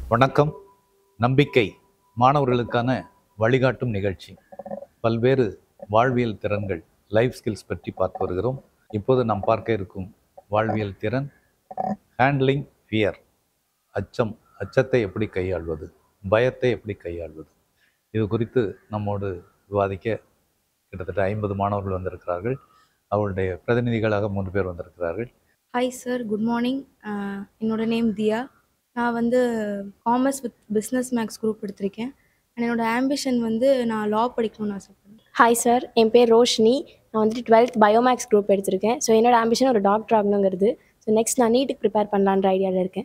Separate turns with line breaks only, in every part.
வணக்கம். நம்பிக்கை மாணவர்களுக்கான வழிகாட்டும் நிகழ்ச்சி. பல்வேறு வாழ்வியல் திறன்கள், லைஃப் ஸ்கில்ஸ் பற்றி பார்த்து வருகிறோம். இப்போது நாம் பார்க்க இருக்கும் வாழ்வியல் திறன் ஹேண்ட்லிங் ஃபியர். அச்சத்தை எப்படி கையாள்வது, பயத்தை எப்படி கையாள்வது, இது குறித்து நம்மோடு விவாதிக்க கிட்டத்தட்ட 50 மாணவர்கள் வந்திருக்கிறார்கள். அவருடைய பிரதிநிதிகளாக 3 பேர் வந்திருக்கிறார்கள்.
Hi sir, good morning. என்னோட நேம் தியா. நான் வந்து commerce with business maths group எடுத்திருக்கேன். அண்ட் என்னோட ஆம்பிஷன் வந்து நான் லா படிக்கணும்னு ஆசைப்படுறேன்.
ஹாய் சார், என் பேர் ரோஷினி. நான் வந்துட்டு 12th பயோமேக்ஸ் குரூப் எடுத்திருக்கேன். ஸோ என்னோட ஆம்பிஷன் ஒரு டாக்டர் ஆகணுங்கிறது. ஸோ நெக்ஸ்ட் நான் நீட்டுக்கு ப்ரிப்பேர் பண்ணலான்ற ஐடியாவில் இருக்கேன்.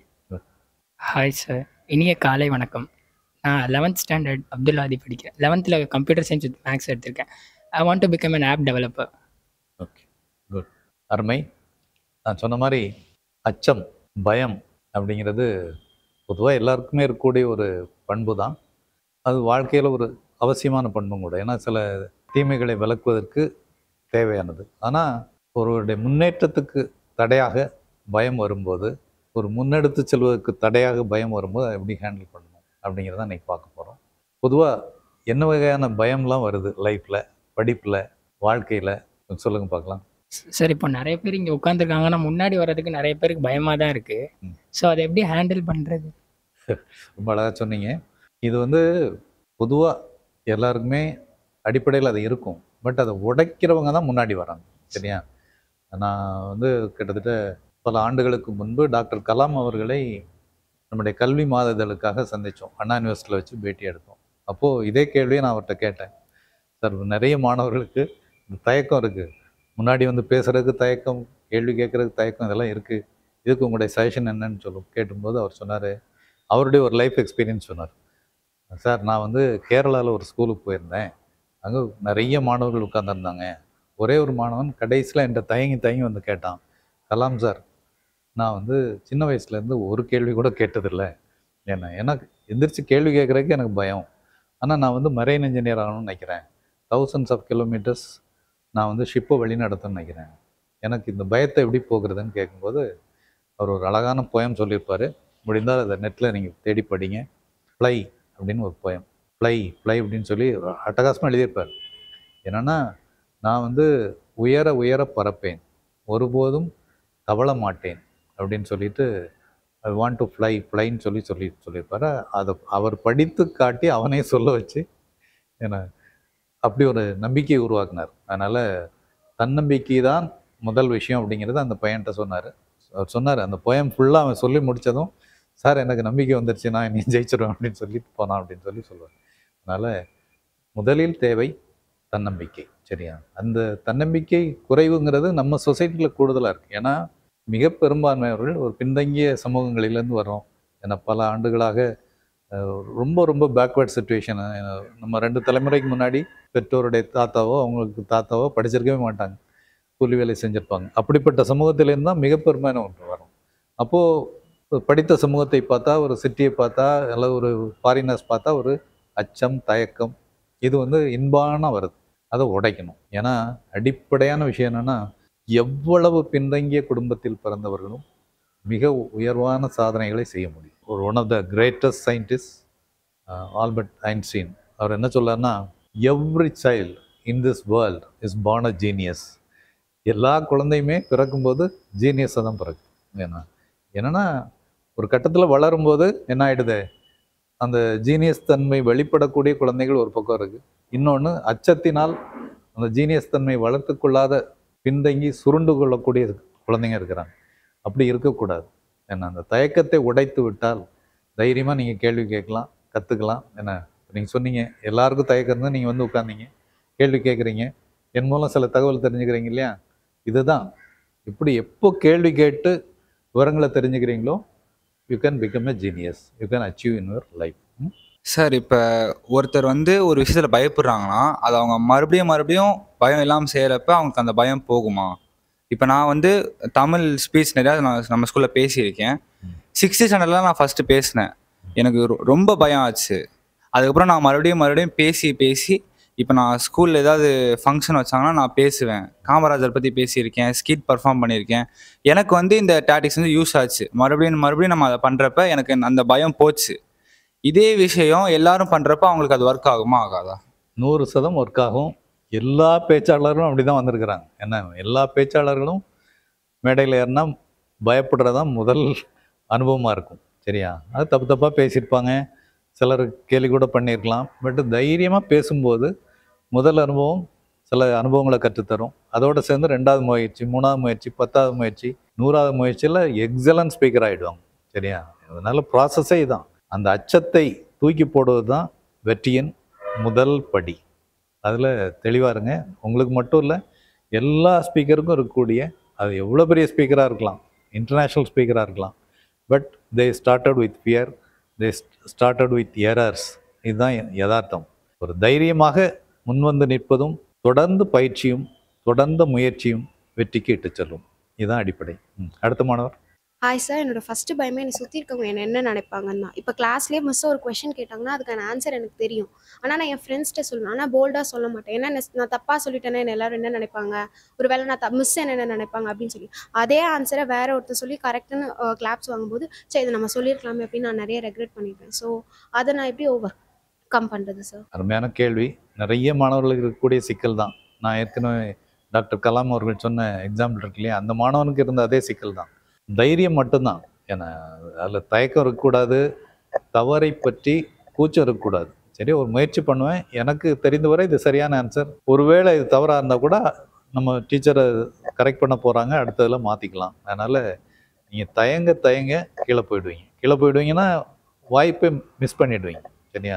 ஹாய் சார், இனிய காலை வணக்கம். நான் 11th ஸ்டாண்டர்ட் அப்துல் ஆதி படிக்கிறேன். 11th computer science with maths எடுத்திருக்கேன். I want to become an app developer.
Okay, good, அருமை. நான் சொன்ன மாதிரி அச்சம், பயம் அப்படிங்கிறது பொதுவாக எல்லாருக்குமே இருக்கக்கூடிய ஒரு பண்பு தான். அது வாழ்க்கையில் ஒரு அவசியமான பண்பும் கூட. ஏன்னா சில தீமைகளை விலக்குவதற்கு தேவையானது. ஆனால் ஒருவருடைய முன்னேற்றத்துக்கு தடையாக பயம் வரும்போது, ஒரு முன்னெடுத்து செல்வதற்கு தடையாக பயம் வரும்போது அதை எப்படி ஹேண்டில் பண்ணணும் அப்படிங்கிறத இன்றைக்கி பார்க்க போகிறோம். பொதுவாக என்ன வகையான பயம்லாம் வருது லைஃப்பில், படிப்பில், வாழ்க்கையில் சொல்லுங்கள் பார்க்கலாம்.
சார், இப்போ நிறைய பேர் இங்கே உட்காந்துருக்காங்கன்னா முன்னாடி வர்றதுக்கு நிறைய பேருக்கு பயமாக தான் இருக்குது. ஸோ அதை எப்படி ஹேண்டில் பண்ணுறது?
ரொம்ப அழகாக சொன்னீங்க. இது வந்து பொதுவாக எல்லாருக்குமே அடிப்படையில் அது இருக்கும். பட் அதை உடைக்கிறவங்க தான் முன்னாடி வராங்க. சரியா? நான் வந்து கிட்டத்தட்ட பல ஆண்டுகளுக்கு முன்பு டாக்டர் கலாம் அவர்களை நம்முடைய கல்வி மாததளுக்காக சந்தித்தோம். அண்ணா யூனிவர்சிட்டியில் வச்சு பேட்டி எடுத்தோம். அப்போது இதே கேள்வியை நான் அவர்கிட்ட கேட்டேன். சார், நிறைய மாணவர்களுக்கு இந்த தயக்கம் இருக்குது, முன்னாடி வந்து பேசுகிறதுக்கு தயக்கம், கேள்வி கேட்குறதுக்கு தயக்கம், இதெல்லாம் இருக்குது. இதுக்கு உங்களுடைய சஜஷன் என்னன்னு கேட்டும்போது அவர் சொன்னார், அவருடைய ஒரு லைஃப் எக்ஸ்பீரியன்ஸ் சொன்னார். சார், நான் வந்து கேரளாவில் ஒரு ஸ்கூலுக்கு போயிருந்தேன். அங்கே நிறைய மாணவர்கள் உட்காந்துருந்தாங்க. ஒரே ஒரு மாணவன் கடைசியில் என்கிட்ட தயங்கி வந்து கேட்டான், கலாம் சார், நான் வந்து சின்ன வயசுலேருந்து ஒரு கேள்வி கூட கேட்டதில்லை. எனக்கு எந்திரிச்சு கேள்வி கேட்குறதுக்கு எனக்கு பயம். ஆனால் நான் வந்து மரைன் இன்ஜினியர் ஆகணும்னு நினைக்கிறேன். thousands of kilometers நான் வந்து ஷிப்பை வழி நடத்தணும்னு நினைக்கிறேன். எனக்கு இந்த பயத்தை எப்படி போகிறதுன்னு கேட்கும்போது அவர் ஒரு அழகான போயம் சொல்லியிருப்பார். முடிந்தால் அதை நெட்டில் நீங்கள் தேடி படிங்க. ஃப்ளை அப்படின்னு ஒரு போயம். ஃப்ளை அப்படின்னு சொல்லி அட்டகாசமாக எழுதியிருப்பார். என்னென்னா, நான் வந்து உயர உயர பறப்பேன், ஒருபோதும் தவள மாட்டேன் அப்படின்னு சொல்லிட்டு ஐ வாண்ட் டு ஃப்ளைன்னு சொல்லியிருப்பார். அதை அவர் படித்து காட்டி அவனே சொல்ல வச்சு என்ன அப்படி ஒரு நம்பிக்கையை உருவாக்குனார். அதனால் தன்னம்பிக்கை தான் முதல் விஷயம் அப்படிங்கிறது அந்த பையன்கிட்ட சொன்னார். அவர் சொன்னார், அந்த போயம் ஃபுல்லாக அவன் சொல்லி முடித்ததும், சார் எனக்கு நம்பிக்கை வந்துருச்சு, நான் நீ ஜெயிச்சிருவேன் அப்படின்னு சொல்லிட்டு போனான் அப்படின்னு சொல்லுவார். அதனால் முதலில் தேவை தன்னம்பிக்கை. சரியா? அந்த தன்னம்பிக்கை குறைவுங்கிறது நம்ம சொசைட்டியில் கூடுதலாக இருக்குது. ஏன்னா மிக பெரும்பான்மையவர்கள் ஒரு பின்தங்கிய சமூகங்களிலேருந்து வரோம். ஏன்னா பல ஆண்டுகளாக ரொம்ப ரொம்ப பேக்வேர்ட் சுச்சுவேஷன். நம்ம 2 தலைமுறைக்கு முன்னாடி பெற்றோருடைய தாத்தாவோ அவங்களுக்கு தாத்தாவோ படிச்சிருக்கவே மாட்டாங்க, கூலி வேலை செஞ்சுருப்பாங்க. அப்படிப்பட்ட சமூகத்திலேருந்து தான் மிக பெரும்பான்மை ஒன்று வரும். அப்போது படித்த சமூகத்தை பார்த்தா, ஒரு சிட்டியை பார்த்தா, அல்லது ஒரு ஃபாரினர்ஸ் பார்த்தா ஒரு அச்சம், தயக்கம், இது வந்து இன்பான வருது. அதை உடைக்கணும். ஏன்னா அடிப்படையான விஷயம் என்னென்னா, எவ்வளவு பின்தங்கிய குடும்பத்தில் பிறந்தவர்களும் மிக உயர்வான சாதனைகளை செய்ய முடியும். ஒரு one of the greatest scientist Albert Einstein அவர் என்ன சொல்லார்னா, every child in this world is born a genius. எல்லா குழந்தையுமே பிறக்கும்போது ஜீனியஸாக தான் பிறக்கும். என்னன்னா ஒரு கட்டத்தில் வளரும்போது என்ன ஆகிடுது, அந்த ஜீனியஸ் தன்மை வெளிப்படக்கூடிய குழந்தைகள் ஒரு பக்கம் இருக்குது. இன்னொன்று அச்சத்தினால் அந்த ஜீனியஸ் தன்மை வளர்த்து கொள்ளாத பின்தங்கி சுருண்டு கொள்ளக்கூடிய குழந்தைங்க இருக்கிறாங்க. அப்படி இருக்கக்கூடாது. ஏன்னா அந்த தயக்கத்தை உடைத்து விட்டால் தைரியமாக நீங்கள் கேள்வி கேட்கலாம், கற்றுக்கலாம். நீங்கள் சொன்னீங்க எல்லாருக்கும் தயக்கம் இருந்தால் நீங்கள் வந்து உட்காந்தீங்க, கேள்வி கேட்குறீங்க, என் மூலம் சில தகவல் தெரிஞ்சுக்கிறீங்க இல்லையா? இதுதான். இப்படி எப்போ கேள்வி கேட்டு விவரங்களை தெரிஞ்சுக்கிறீங்களோ, you can become a genius, you can achieve in your life.
Sir, இப்போ ஒருத்தர் வந்து ஒரு விஷயத்தில் பயப்படுறாங்கன்னா அது அவங்க மறுபடியும் பயம் இல்லாமல் செய்கிறப்ப அவங்களுக்கு அந்த பயம் போகுமா? இப்போ நான் வந்து தமிழ் ஸ்பீச் நிறையா நம்ம ஸ்கூலில் பேசியிருக்கேன். 6th ஸ்டாண்டர்டில் நான் ஃபஸ்ட்டு பேசினேன். எனக்கு ரொம்ப பயம் ஆச்சு. அதுக்கப்புறம் நான் மறுபடியும் பேசி இப்போ நான் ஸ்கூலில் ஏதாவது ஃபங்க்ஷன் வச்சாங்கன்னா நான் பேசுவேன். காமராஜர் பற்றி பேசியிருக்கேன், ஸ்கிட் பர்ஃபார்ம் பண்ணியிருக்கேன். எனக்கு வந்து இந்த டாக்டிக்ஸ் வந்து யூஸ் ஆச்சு. மறுபடியும் நம்ம அதை பண்ணுறப்ப எனக்கு அந்த பயம் போச்சு. இதே விஷயம் எல்லாரும் பண்ணுறப்ப அவங்களுக்கு அது ஒர்க் ஆகுமா ஆகாதா?
100% ஒர்க் ஆகும். எல்லா பேச்சாளர்களும் அப்படி தான் வந்திருக்கிறாங்க. என்ன, எல்லா பேச்சாளர்களும் மேடையில் ஏறினா பயப்படுறதான் முதல் அனுபவமாக இருக்கும். சரியா? அது தப்பு தப்பாக பேசியிருப்பாங்க, சிலர் கேலி கூட பண்ணியிருக்கலாம். பட் தைரியமாக பேசும்போது முதல் அனுபவம் சில அனுபவங்களை கற்றுத்தரும். அதோடு சேர்ந்து 2வது முயற்சி, 3வது முயற்சி, 10வது முயற்சி, 100வது முயற்சியில் எக்ஸலன்ட் ஸ்பீக்கர் ஆகிடுவாங்க. சரியா? அதனால் ப்ராசஸே இதுதான். அந்த அச்சத்தை தூக்கி போடுவது தான் வெற்றியின் முதல் படி. அதில் தெளிவாக இருங்க. உங்களுக்கு மட்டும் இல்லை, எல்லா ஸ்பீக்கருக்கும் இருக்கக்கூடிய, அது எவ்வளோ பெரிய ஸ்பீக்கராக இருக்கலாம், இன்டர்நேஷ்னல் ஸ்பீக்கராக இருக்கலாம், but they started with fear, they started with errors. இதுதான் யதார்த்தம். ஒரு தைரியமாக முன்வந்து நிற்பதும் தொடர்ந்து பயிற்சியும் தொடர்ந்த முயற்சியும் வெற்றிக்கு இட்டு செல்லும். இதுதான் அடிப்படை. அடுத்த மாணவர்.
ஹாய் சார், என்னோட ஃபஸ்ட்டு பயமே என்னை சுற்றி இருக்கவங்க என்ன நினைப்பாங்கன்னா, இப்போ கிளாஸ்லேயே மிஸ் ஒரு கொஷின் கேட்டாங்கன்னா அதுக்கான ஆன்சர் எனக்கு தெரியும். ஆனால் நான் என் ஃப்ரெண்ட்ஸ்கிட்ட சொல்லுவேன், ஆனால் போல்டாக சொல்ல மாட்டேன். ஏன்னா நான் தப்பாக சொல்லிட்டேன்னா என்ன எல்லாரும் என்ன நினைப்பாங்க, ஒரு வேளை நான் மிஸ் என்ன நினைப்பாங்க அப்படின்னு சொல்லி. அதே ஆன்சரை வேற ஒருத்தர் சொல்லி கரெக்டுன்னு கிளாப்ஸ் வாங்கும்போது சரி இதை நம்ம சொல்லியிருக்கலாமே அப்படின்னு நான் நிறைய ரெக்ரெட் பண்ணியிருக்கேன். ஸோ அதை நான் எப்படி ஓவர் கம் பண்ணுறது சார்?
அருமையான கேள்வி. நிறைய மாணவர்களுக்கு இருக்கக்கூடிய சிக்கல் தான். நான் ஏற்கனவே டாக்டர் கலாம் அவர்கள் சொன்ன எக்ஸாம்பிள் இருக்கு இல்லையா, அந்த மாணவனுக்கு இருந்த அதே சிக்கல் தான். தைரியம் மட்டும்தான். ஏன்னா அதில் தயக்கம் இருக்கக்கூடாது, தவறை பற்றி கூச்சம் இருக்கக்கூடாது. சரி, ஒரு முயற்சி பண்ணுவேன், எனக்கு தெரிந்தவரை இது சரியான ஆன்சர், ஒருவேளை இது தவறாக இருந்தால் கூட நம்ம டீச்சரை கரெக்ட் பண்ண போகிறாங்க, அடுத்ததில் மாற்றிக்கலாம். அதனால் நீங்கள் தயங்க கீழே போயிடுவீங்கன்னா வாய்ப்பை மிஸ் பண்ணிடுவீங்க. சரியா?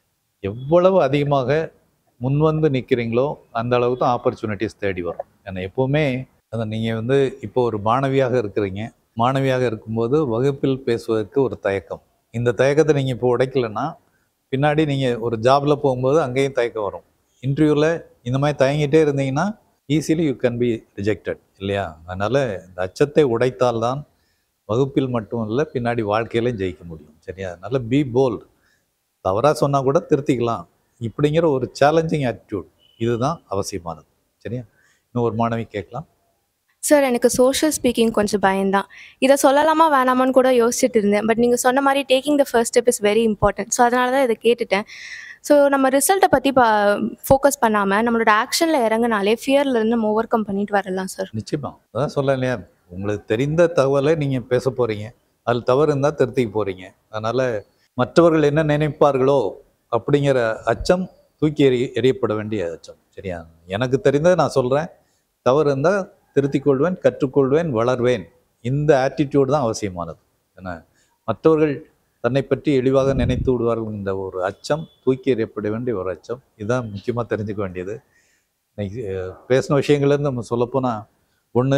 எவ்வளவு அதிகமாக முன்வந்து நிற்கிறீங்களோ அந்த அளவுக்கு தான் ஆப்பர்ச்சுனிட்டிஸ் தேடி வரும். ஏன்னா எப்போவுமே அதை நீங்கள் இப்போ ஒரு மாணவியாக இருக்கிறீங்க, மாணவியாக இருக்கும்போது வகுப்பில் பேசுவதற்கு ஒரு தயக்கம். இந்த தயக்கத்தை நீங்கள் இப்போ உடைக்கலைன்னா பின்னாடி நீங்கள் ஒரு ஜாபில் போகும்போது அங்கேயும் தயக்கம் வரும். இன்டர்வியூவில் இந்த மாதிரி தயங்கிட்டே இருந்தீங்கன்னா easily you can be rejected இல்லையா? அதனால் இந்த அச்சத்தை உடைத்தால்தான் வகுப்பில் மட்டும் இல்லை, பின்னாடி வாழ்க்கையிலையும் ஜெயிக்க முடியும். சரியா? அதனால் பி போல்ட். தவறாக சொன்னால் கூட திருத்திக்கலாம், இப்படிங்கிற ஒரு சேலஞ்சிங் ஆட்டிடியூட் இதுதான் அவசியமானது. சரியா? இன்னும் ஒரு மாணவி கேட்கலாம்.
சார், எனக்கு சோஷியல் ஸ்பீக்கிங் கொஞ்சம் பயம்தான். இதை சொல்லலாமா வேணாமான்னு கூட யோசிச்சுட்டு இருந்தேன். பட் நீங்கள் சொன்ன மாதிரி taking the first step is very important. So அதனால தான் இதை கேட்டுட்டேன். ஸோ நம்ம ரிசல்ட்டை பற்றி ஃபோக்கஸ் பண்ணாமல் நம்மளோட ஆக்ஷனில் இறங்கினாலே ஃபியர்லேருந்து நம்ம ஓவர் கம் பண்ணிட்டு வரலாம் சார்.
நிச்சயமாக. அதான் சொல்ல இல்லையா, உங்களுக்கு தெரிந்த தகவலை நீங்கள் பேச போகிறீங்க, அதில் தவறு இருந்தால் திருத்திக்க போகிறீங்க. அதனால் மற்றவர்கள் என்ன நினைப்பார்களோ அப்படிங்கிற அச்சம் தூக்கி எறியப்பட வேண்டிய அச்சம். சரியா? எனக்கு தெரிந்ததை நான் சொல்கிறேன், தவறு இருந்தால் திருத்திக் கொள்வேன், கற்றுக்கொள்வேன், வளர்வேன். இந்த ஆட்டிடியூட் தான் அவசியமானது. ஏன்னா மற்றவர்கள் தன்னை பற்றி எளிவாக நினைத்து விடுவார்கள், இந்த ஒரு அச்சம் தூக்கி எறியப்பட வேண்டிய ஒரு அச்சம். இதுதான் முக்கியமாக தெரிஞ்சுக்க வேண்டியது. இன்னைக்கு பேசின விஷயங்கள்லேருந்து நம்ம சொல்லப்போனால், ஒன்று,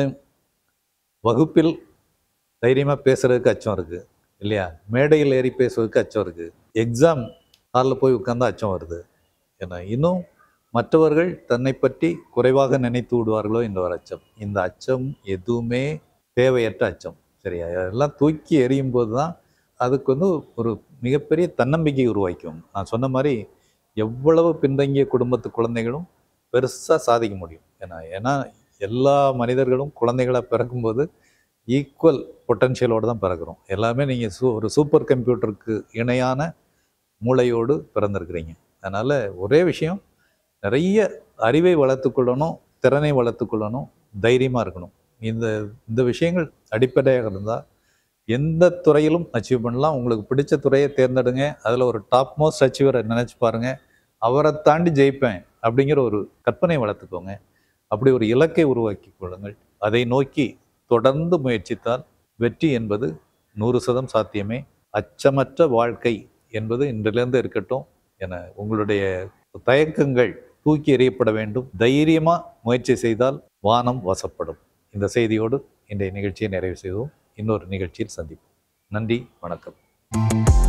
வகுப்பில் தைரியமாக பேசுகிறதுக்கு அச்சம் இருக்குது இல்லையா, மேடையில் ஏறி பேசுவதற்கு அச்சம் இருக்குது, எக்ஸாம் ஹாலில் போய் உட்கார்ந்தா அச்சம் வருது. ஏன்னா இன்னும் மற்றவர்கள் தன்னை பற்றி குறைவாக நினைத்து விடுவார்களோ என்ற ஒரு அச்சம். இந்த அச்சம் எதுவுமே தேவையற்ற அச்சம். சரியா? அதெல்லாம் தூக்கி எறியும் போது தான் அதுக்கு ஒரு மிகப்பெரிய தன்னம்பிக்கை உருவாக்கும். நான் சொன்ன மாதிரி எவ்வளவு பின்தங்கிய குடும்பத்து குழந்தைகளும் பெருசாக சாதிக்க முடியும். ஏன்னா எல்லா மனிதர்களும் குழந்தைகளாக பிறக்கும்போது ஈக்குவல் பொட்டன்ஷியலோடு தான் பிறக்கிறோம். எல்லாமே நீங்கள் ஒரு சூப்பர் கம்ப்யூட்டருக்கு இணையான மூளையோடு பிறந்திருக்கிறீங்க. அதனால் ஒரே விஷயம், நிறைய அறிவை வளர்த்துக்கொள்ளணும், திறனை வளர்த்துக்கொள்ளணும், தைரியமாக இருக்கணும். இந்த விஷயங்கள் அடிப்படையாக இருந்தால் எந்த துறையிலும் அச்சீவ் பண்ணலாம். உங்களுக்கு பிடிச்ச துறையை தேர்ந்தெடுங்க, அதில் ஒரு டாப் மோஸ்ட் அச்சீவரை நினச்சி பாருங்கள், அவரை தாண்டி ஜெயிப்பேன் அப்படிங்கிற ஒரு கற்பனை வளர்த்துக்கோங்க. அப்படி ஒரு இலக்கை உருவாக்கி கொள்ளுங்கள். அதை நோக்கி தொடர்ந்து முயற்சித்தால் வெற்றி என்பது 100% சாத்தியமே. அச்சமற்ற வாழ்க்கை என்பது இன்றிலிருந்து இருக்கட்டும் என உங்களுடைய தயக்கங்கள் தூக்கி எறியப்பட வேண்டும். தைரியமாக முயற்சி செய்தால் வானம் வசப்படும். இந்த செய்தியோடு இன்றைய நிகழ்ச்சியை நிறைவு செய்வோம். இன்னொரு நிகழ்ச்சியில் சந்திப்போம். நன்றி, வணக்கம்.